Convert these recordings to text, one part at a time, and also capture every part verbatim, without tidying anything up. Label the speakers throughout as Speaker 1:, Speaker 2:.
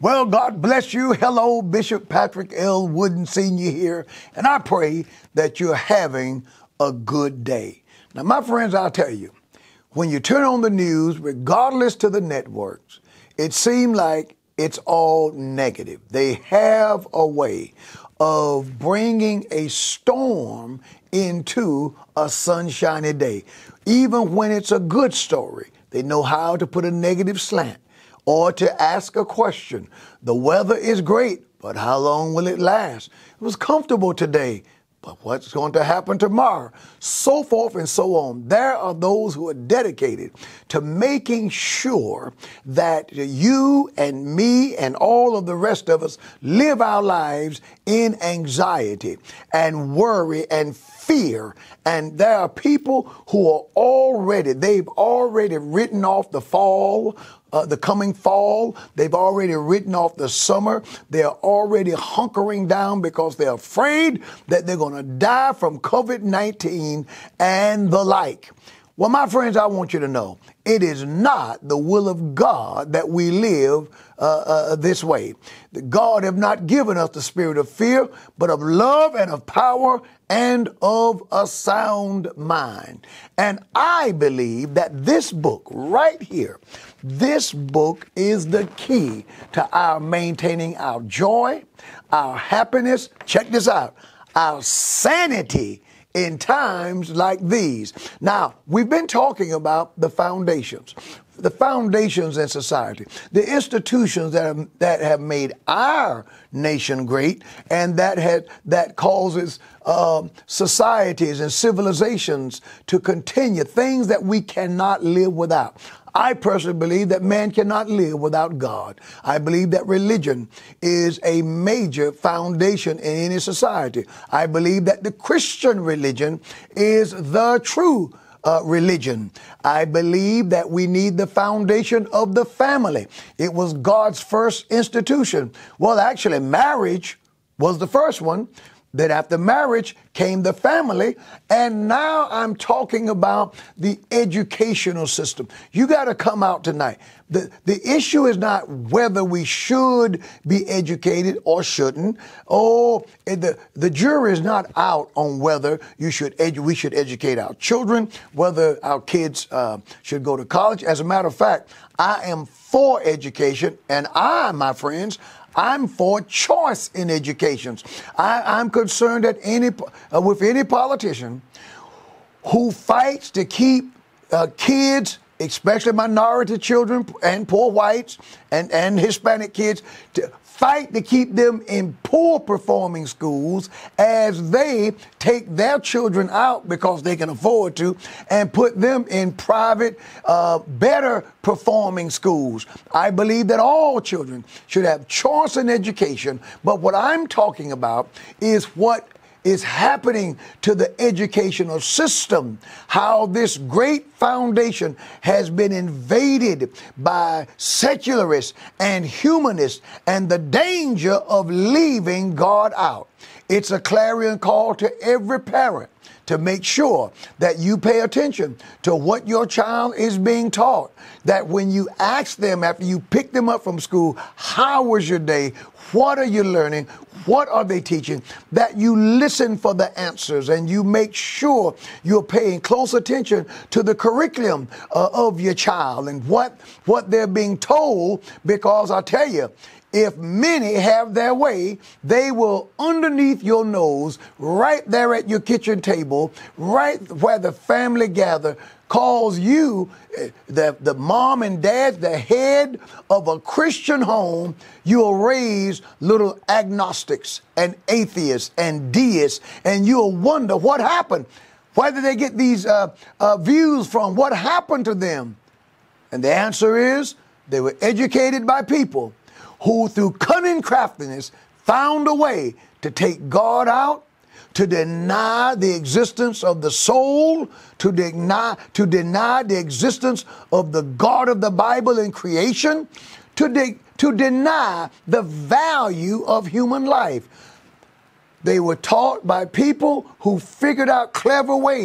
Speaker 1: Well, God bless you. Hello, Bishop Patrick L. Wooden Senior here, and I pray that you're having a good day. Now, my friends, I'll tell you, when you turn on the news, regardless to the networks, it seems like it's all negative. They have a way of bringing a storm into a sunshiny day. Even when it's a good story, they know how to put a negative slant or to ask a question. The weather is great, but how long will it last? It was comfortable today, but what's going to happen tomorrow? So forth and so on. There are those who are dedicated to making sure that you and me and all of the rest of us live our lives in anxiety and worry and fear. And there are people who are already, they've already written off the fall, Uh, the coming fall. They've already written off the summer. They're already hunkering down because they're afraid that they're going to die from COVID nineteen and the like. Well, my friends, I want you to know, it is not the will of God that we live uh, uh, this way. God have not given us the spirit of fear, but of love and of power and of a sound mind. And I believe that this book right here, this book is the key to our maintaining our joy, our happiness. Check this out, our sanity in times like these. Now, we've been talking about the foundations, the foundations in society, the institutions that have, that have made our nation great and that had, that causes um, societies and civilizations to continue, things that we cannot live without. I personally believe that man cannot live without God. I believe that religion is a major foundation in any society. I believe that the Christian religion is the true uh, religion. I believe that we need the foundation of the family. It was God's first institution. Well, actually, marriage was the first one. Then after marriage came the family, and now I'm talking about the educational system. You got to come out tonight. The, the issue is not whether we should be educated or shouldn't. Oh, the, the jury is not out on whether you should edu- we should educate our children, whether our kids uh, should go to college. As a matter of fact, I am for education, and I, my friends, I'm for choice in education. I, I'm concerned that any uh, with any politician who fights to keep uh, kids, especially minority children and poor whites and, and Hispanic kids, to fight to keep them in poor performing schools as they take their children out because they can afford to and put them in private, uh, better performing schools. I believe that all children should have choice in education, but what I'm talking about is what is happening to the educational system, how this great foundation has been invaded by secularists and humanists, and the danger of leaving God out. It's a clarion call to every parent to make sure that you pay attention to what your child is being taught. That when you ask them after you pick them up from school, how was your day? What are you learning? What are they teaching? That you listen for the answers and you make sure you're paying close attention to the curriculum uh, of your child and what, what they're being told, because I tell you, if many have their way, they will, underneath your nose, right there at your kitchen table, right where the family gather, calls you, the, the mom and dad, the head of a Christian home. You'll raise little agnostics and atheists and deists, and you'll wonder what happened. Where did they get these uh, uh, views from? What happened to them? And the answer is they were educated by people who through cunning craftiness found a way to take God out, to deny the existence of the soul, to deny, to deny the existence of the God of the Bible in creation, to, de- to deny the value of human life. They were taught by people who figured out clever ways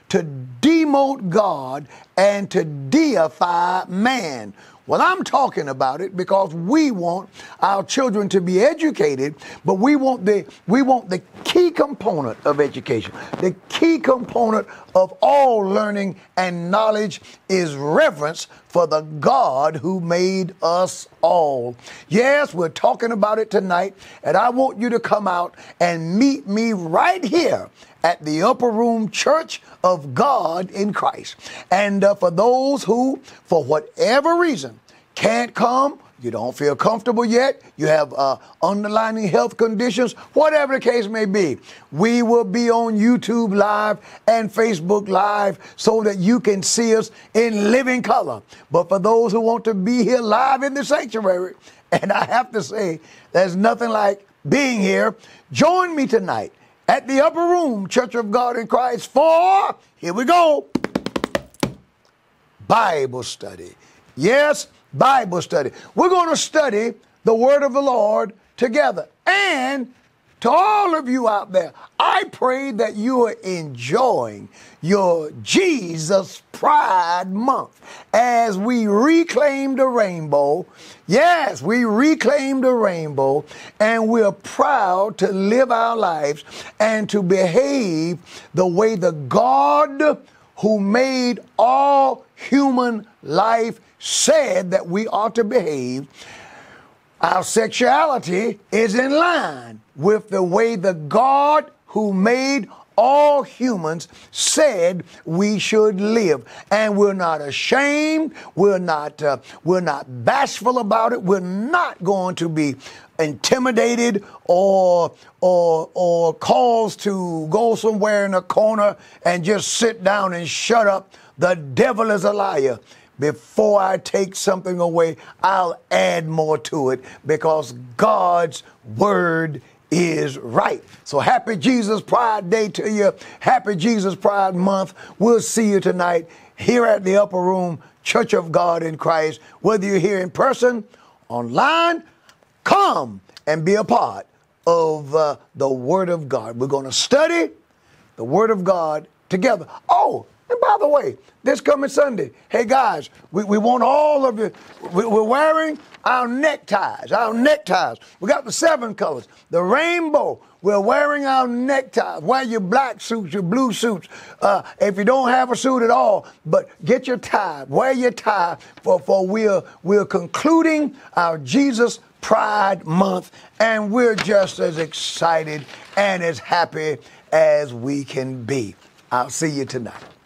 Speaker 1: to demote God and to deify man. Well, I'm talking about it because we want our children to be educated, but we want the we want the key component of education. The key component of all learning and knowledge is reverence for the God who made us all. Yes, we're talking about it tonight, and I want you to come out and meet me right here at the Upper Room Church of God in Christ. And uh, for those who, for whatever reason, can't come, you don't feel comfortable yet, you have uh, underlying health conditions, whatever the case may be, we will be on YouTube Live and Facebook Live so that you can see us in living color. But for those who want to be here live in the sanctuary, and I have to say, there's nothing like being here, join me tonight at the Upper Room Church of God in Christ for, here we go, Bible study. Yes, Bible study. We're going to study the Word of the Lord together. And to all of you out there, I pray that you are enjoying your Jesus Pride Month as we reclaim the rainbow. Yes, we reclaim the rainbow, and we're proud to live our lives and to behave the way the God who made all human life said that we ought to behave. Our sexuality is in line with the way the God who made all humans said we should live. And we're not ashamed. We're not, uh, we're not bashful about it. We're not going to be intimidated or, or, or caused to go somewhere in a corner and just sit down and shut up. The devil is a liar. Before I take something away, I'll add more to it because God's word is right. So happy Jesus Pride Day to you. Happy Jesus Pride Month. We'll see you tonight here at the Upper Room Church of God in Christ. Whether you're here in person, online, come and be a part of uh, the Word of God. We're going to study the Word of God together. Oh, and by the way, this coming Sunday, hey guys, we, we want all of you, we, we're wearing our neckties, our neckties. We got the seven colors, the rainbow. We're wearing our neckties. Wear your black suits, your blue suits. Uh, if you don't have a suit at all, but get your tie, wear your tie, for, for we're, we're concluding our Jesus Pride Month, and we're just as excited and as happy as we can be. I'll see you tonight.